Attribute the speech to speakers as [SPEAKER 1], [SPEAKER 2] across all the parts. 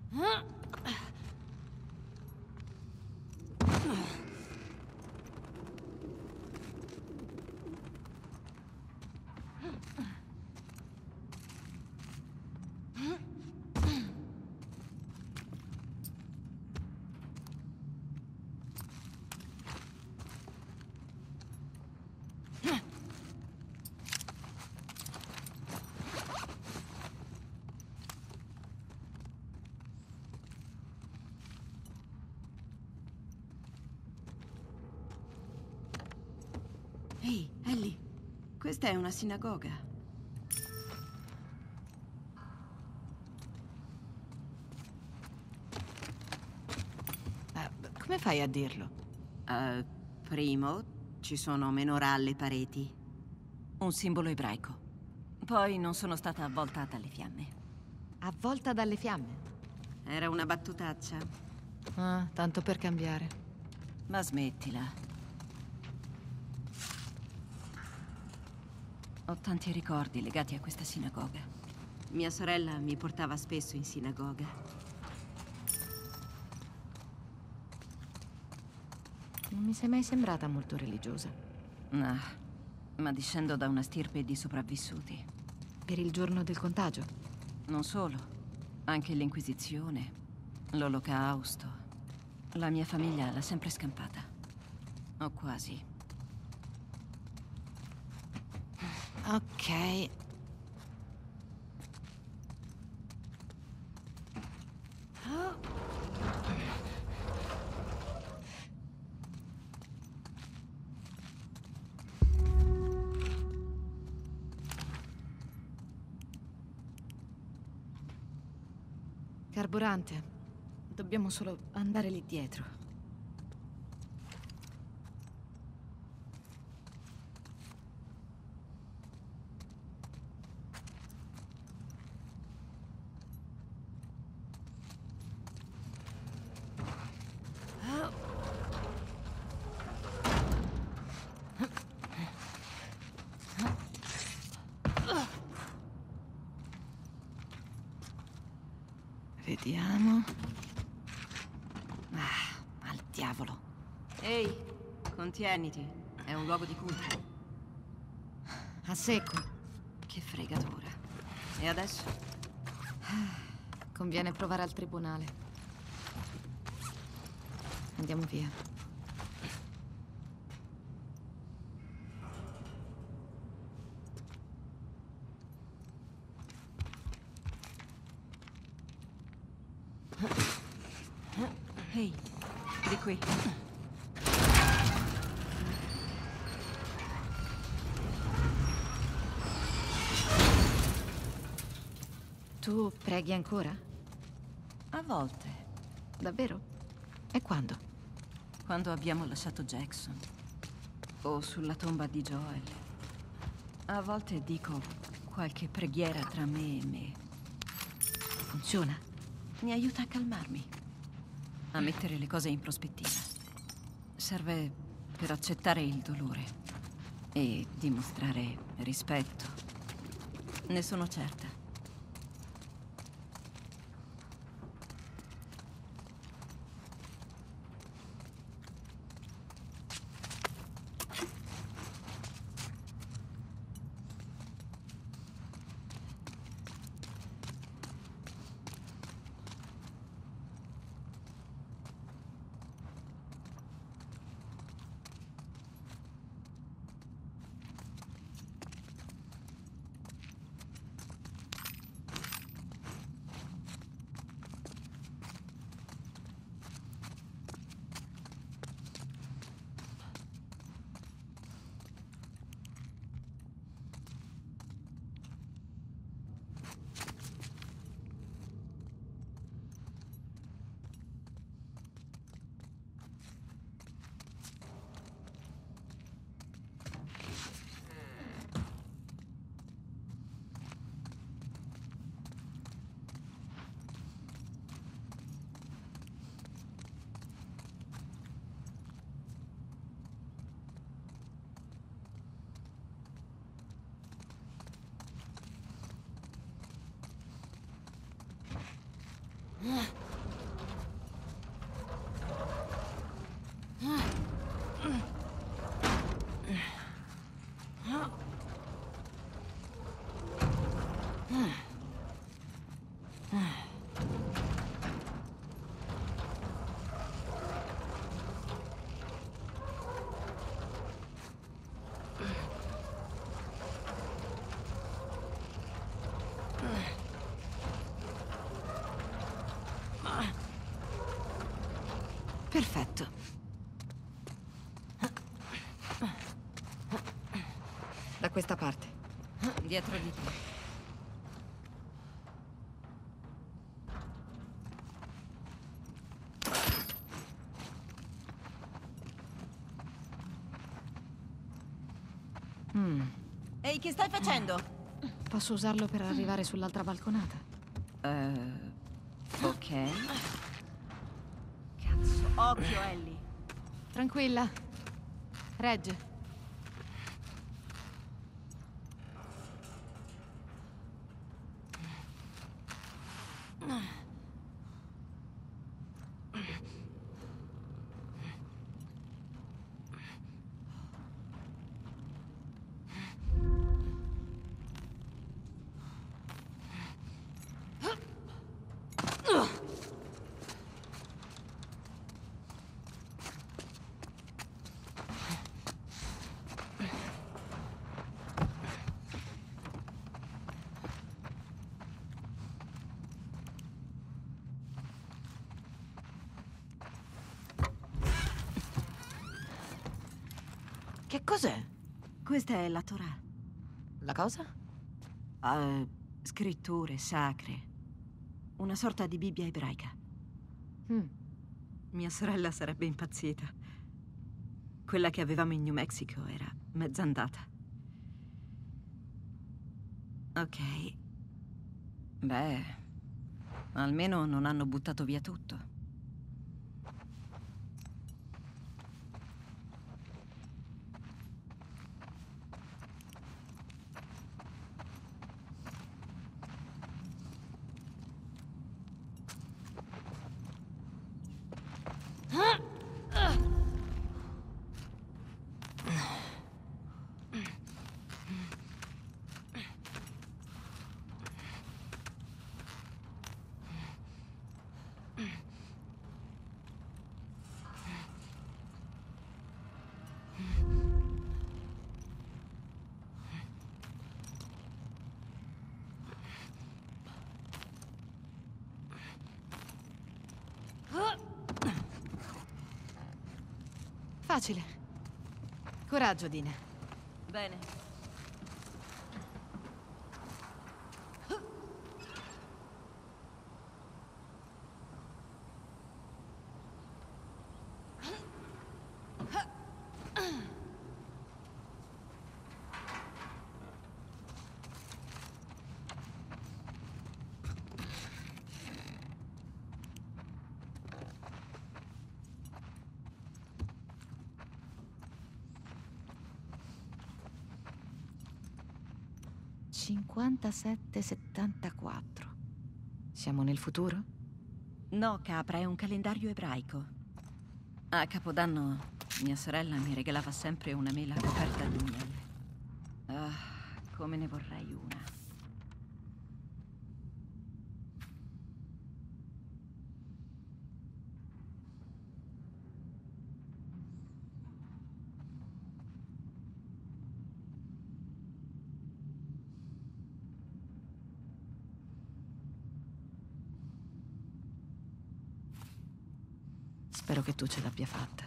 [SPEAKER 1] Ehi, Ellie, questa è una sinagoga.
[SPEAKER 2] Come fai a dirlo?
[SPEAKER 1] Primo, ci sono menorah alle pareti.
[SPEAKER 2] Un simbolo ebraico. Poi non sono stata avvoltata alle fiamme.
[SPEAKER 3] Avvolta dalle fiamme?
[SPEAKER 1] Era una battutaccia.
[SPEAKER 3] Ah, tanto per cambiare.
[SPEAKER 2] Ma smettila. Ho tanti ricordi legati a questa sinagoga.
[SPEAKER 1] Mia sorella mi portava spesso in sinagoga.
[SPEAKER 3] Non mi sei mai sembrata molto religiosa.
[SPEAKER 2] Ah, ma discendo da una stirpe di sopravvissuti.
[SPEAKER 3] Per il giorno del contagio?
[SPEAKER 2] Non solo. Anche l'Inquisizione, l'Olocausto. La mia famiglia l'ha sempre scampata. O quasi.
[SPEAKER 3] Ok. Carburante. Dobbiamo solo andare lì dietro. Vediamo. Al diavolo.
[SPEAKER 1] Ehi, contieniti. È un luogo di culto.
[SPEAKER 3] A secco.
[SPEAKER 1] Che fregatura. E adesso?
[SPEAKER 3] Conviene provare al tribunale. Andiamo via.
[SPEAKER 2] Ehi, di qui.
[SPEAKER 3] Tu preghi ancora?
[SPEAKER 2] A volte,
[SPEAKER 3] Davvero? E quando?
[SPEAKER 2] quando abbiamo lasciato Jackson. O sulla tomba di Joel. A volte dico qualche preghiera tra me e me.
[SPEAKER 3] Funziona?
[SPEAKER 2] Mi aiuta a calmarmi. A mettere le cose in prospettiva. Serve per accettare il dolore e dimostrare rispetto. Ne sono certa.
[SPEAKER 3] Perfetto. Da questa parte.
[SPEAKER 2] Dietro di te.
[SPEAKER 1] Ehi, che stai facendo?
[SPEAKER 3] Posso usarlo per arrivare sull'altra balconata?
[SPEAKER 2] Ok.
[SPEAKER 1] Cazzo, occhio, Ellie.
[SPEAKER 3] Tranquilla. Regge.
[SPEAKER 1] Che cos'è? Questa è la Torah.
[SPEAKER 3] La cosa?
[SPEAKER 1] Scritture sacre. Una sorta di Bibbia ebraica. Mia sorella sarebbe impazzita. Quella che avevamo in New Mexico era mezza andata. Ok.
[SPEAKER 2] Beh, almeno non hanno buttato via tutto.
[SPEAKER 3] Facile. Coraggio, Dina.
[SPEAKER 2] Bene.
[SPEAKER 3] $57,74. Siamo nel futuro?
[SPEAKER 2] No, capra, è un calendario ebraico. A Capodanno mia sorella mi regalava sempre una mela coperta di miele. Ah, come ne vorrei una.
[SPEAKER 3] Spero che tu ce l'abbia fatta.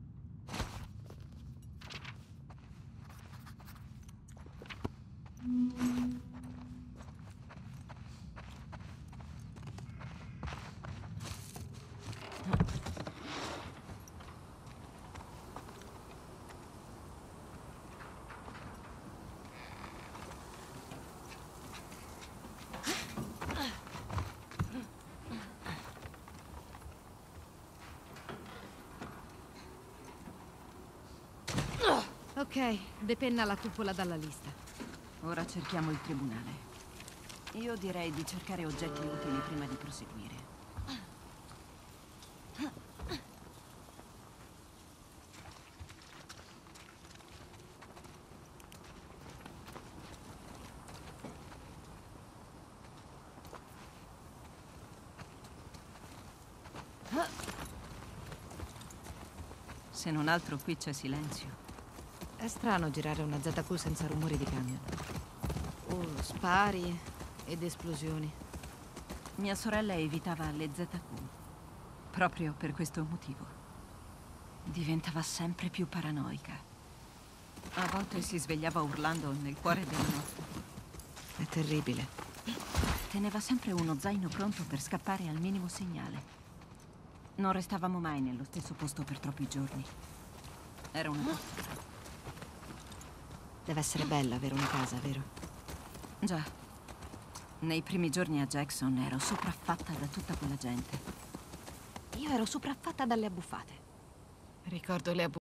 [SPEAKER 3] Ok, depenna la cupola dalla lista.
[SPEAKER 2] Ora cerchiamo il tribunale. Io direi di cercare oggetti utili prima di proseguire. Se non altro qui c'è silenzio.
[SPEAKER 3] È strano girare una ZQ senza rumori di camion. O spari ed esplosioni.
[SPEAKER 2] Mia sorella evitava le ZQ. Proprio per questo motivo. diventava sempre più paranoica. A volte si svegliava urlando nel cuore della notte.
[SPEAKER 3] È terribile.
[SPEAKER 2] Teneva sempre uno zaino pronto per scappare al minimo segnale. Non restavamo mai nello stesso posto per troppi giorni. Era una pazza.
[SPEAKER 3] Deve essere bello avere una casa, vero?
[SPEAKER 2] Già. Nei primi giorni a Jackson ero sopraffatta da tutta quella gente.
[SPEAKER 3] Io ero sopraffatta dalle abbuffate. Ricordo le abbuffate.